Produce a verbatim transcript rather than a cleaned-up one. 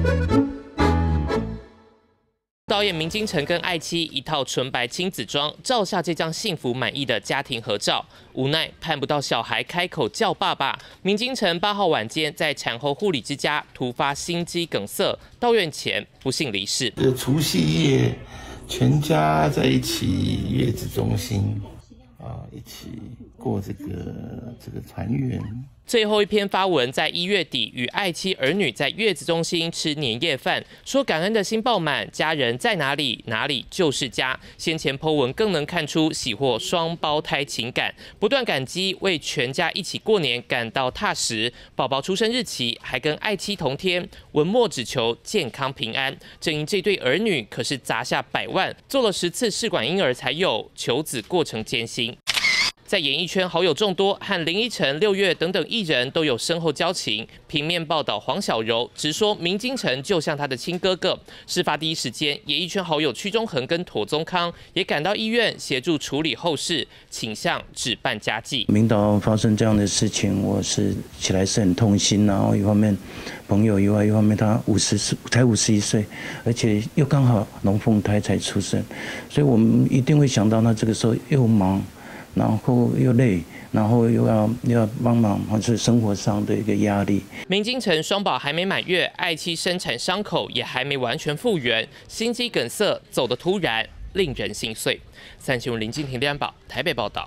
导演明金城跟爱妻一套纯白亲子装，照下这张幸福满意的家庭合照。无奈盼不到小孩开口叫爸爸，明金城八号晚间在产后护理之家突发心肌梗塞，到院前不幸离世。 呃，除夕夜，全家在一起月子中心啊，一起过这个这个团圆。 最后一篇发文在一月底与爱妻儿女在月子中心吃年夜饭，说感恩的心爆满，家人在哪里哪里就是家。先前 po 文更能看出喜获双胞胎情感，不断感激为全家一起过年感到踏实。宝宝出生日期还跟爱妻同天，文末只求健康平安。正因这对儿女可是砸下百万，做了十次试管婴儿才有，求子过程艰辛。 在演艺圈好友众多，和林依晨、六月等等艺人都有深厚交情。平面报道黄小柔直说明金城就像他的亲哥哥。事发第一时间，演艺圈好友屈中恒跟妥宗康也赶到医院协助处理后事，倾向只办家祭。 明导发生这样的事情，我是起来是很痛心，然后一方面朋友以外，一方面他五十岁才五十一岁，而且又刚好龙凤胎才出生，所以我们一定会想到他这个时候又忙。 然后又累，然后又要又要帮忙，或是生活上的一个压力。 明金城双宝还没满月，爱妻生产伤口也还没完全复原，心肌梗塞走得突然，令人心碎。三新闻林敬廷、李安宝台北报道。